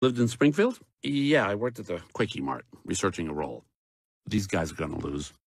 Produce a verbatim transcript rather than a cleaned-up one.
Lived in Springfield? Yeah, I worked at the Quickie Mart, researching a role. These guys are going to lose.